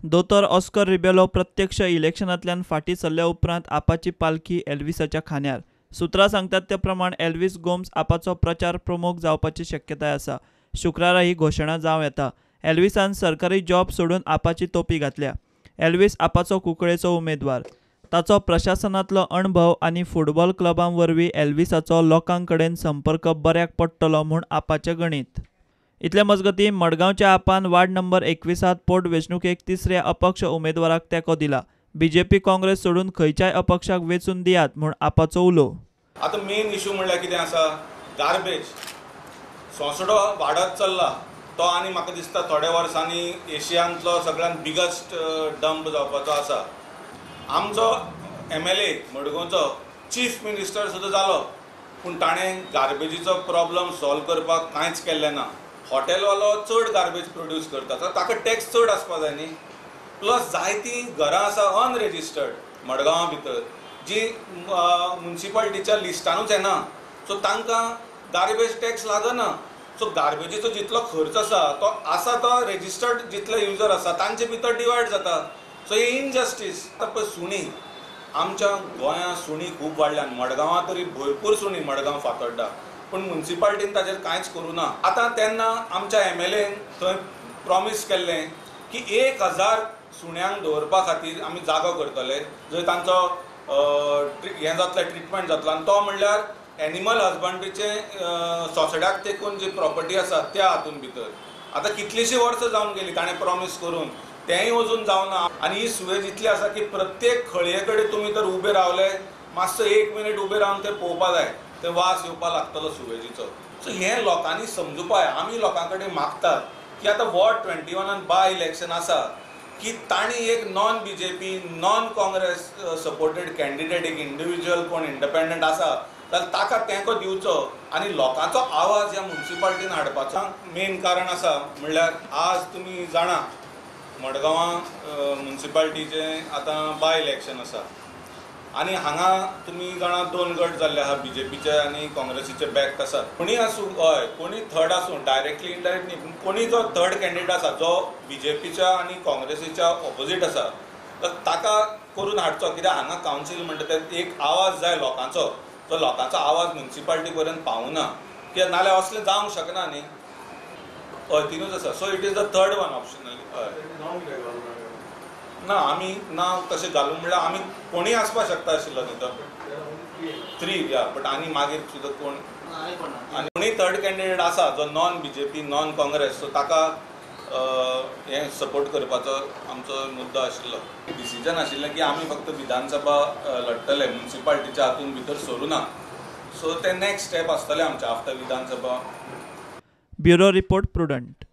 दोतोर Oscar Rebelo प्रत्यक्ष इलेक्शनांतल्यान फाटीं सरल्या उपरांत आपाची पालखी एल्विसाच्या खांद्यार. सुत्रां सांगतात ते प्रमाण एल्विस गोम्स आपाचो प्रचार प्रमुख जावपाची शक्यताय आसा. शुक्रारा ही घोशणा जावं येता. एल्विसान सरकारी जॉब सोडून आपाची तोपी घातल्या. एल्विस आपाचो कुंकळेचो उमेदवार. ताचो प्रशासनांतलो अणभव आनी फुटबॉल क्लबां वरवीं एल्विसाचो लोकां कडेन संपर्क बऱ्याक पडटलो म्हूण आपाचें गणीत. इतल्या मजगतीं मडगांवच्या आपान वार्ड नंबर 21 पोटवेंचणुकेक तिसऱ्या अपक्ष उमेदवाराक तेंको दिला. बीजेपी काँग्रेस सोडून खंयच्याय अपक्षाक वेंचून दियात म्हूण आपाचो उलो. आतां मेन इश्यू म्हणल्यार कितें आसा, गार्बेज सोंसडो वाडत चल्ला तो आनी म्हाका दिसता थोड्या वर्सांनी एशियांतलो सगळ्यांत बिगस्ट डंप जावपाचो आसा. आमचो MLA मडगांवचो चीफ मिनिस्टर सुद्दां जालो पूण ताणें गार्बेजीचो प्रॉब्लम सॉल्व करपाक कांयच केल्लें ना. हॉटेलवालो चड गार्बेज प्रोड्यूस करता तर ताका टॅक्स चड आसपा जाय न्ही. प्लस जायतीं घरां आसा अनरेजिस्टर्ड मडगांवा भितर जी म्युनिसिपालिटीच्या लिस्टानूच येना, सो तांकां गार्बेज टॅक्स लागना. सो गार्बेजीचो जितलो खर्च आसा तो रेजिस्टर्ड जितले युजर आसा तांचे भितर डिवायड जाता. सो हे इनजस्टीस. पळय सुणी आमच्या गोंयांत सुणी खूब वाडल्यान, मडगांवां तरी भरपूर सुणी मडगांव फातोड्डा, पूण म्युनिसिपालिटीन ताचेर कांयच करूं ना. आतां तेन्ना आमच्या MLAन थंय प्रॉमीस केल्लें की 1000 सुण्यांक दवरपा खातीर आमी जागो करतले जंय तांचो हें जातलें ट्रिटमेंट जातलो. आनी तो म्हणल्यार एनिमल हजबंड्रीचे सोंसड्याक तेकून जी प्रॉपर्टी आसा त्या हातून भितर. आतां कितलींशीं वर्सां जावन गेलीं ताणें प्रॉमीस करून, तेंय अजून जावना. आनी ही सुवेज इतली आसा की प्रत्येक खळये कडेन तुमी तर उबे रावले, मातसो 1 मिनीट उबे रावन ते पळोवपा जाय, ते वास येवपा लागतलो सुवेजीचो. सो हें लोकांनी समजुपाय. आमी लोकां कडेन मागतात की आतां वॉर्ड 21 बाय इलेक्शन आसा की तांणी एक non BJP non Congress supported candidate एक इंडिव्हिज्युअल कोण इंडिपेंडंट आसा जाल्यार ताका तेंको दिवचो आनी लोकांचो आवाज ह्या म्युनिसिपालिटीन हाडपाचो मेन कारण आसा. म्हणल्यार आज तुमी जाणा मडगांवां म्युनिसिपालिटीचें आतां बाय इलेक्शन आसा आनी हांगा तुमी जाणा 2 गट जाल्ले आहा, BJPचे आनी काँग्रेसीचे बॅक्ट आसात. कोणी आसूं, हय कोणी थर्ड आसूं, डायरेक्टली इनडायरेक्ट न्ही, कोणी जो थर्ड कॅन्डिडेट आसा जो BJPच्या आनी काँग्रेसीच्या ऑपोजीट आसा तर ताका करून हाडचो. कित्याक हांगा कावन्सील म्हणटा ते एक आवाज जाय लोकांचो. तो लोकांचो आवाज म्युनिसिपालिटी पर्यंत पावूना, कित्याक नाल्यार असलें जावंक शकना न्ही. हय तिनूच आसा. So it is the third one optional. हय ना आमी नांव तशें घालूंक म्हणल्यार आमी कोणीय आसपाक शकता आशिल्लो न्ही तो 3 या, बट आनी मागीर सुद्दां कोण आनी कोणूय थर्ड कॅन्डिडेट आसा जो non BJP non Congress, so ताका हें सपोर्ट करपाचो आमचो मुद्दो आशिल्लो. डिसिजन आशिल्लें की आमी फक्त विधानसभा लडटले, म्युनिसिपालिटीच्या हातून भितर सरूं ना. सो ते नेक्स्ट स्टेप आसतलें आमचें after Vidhan Sabha. Bureau report prudent.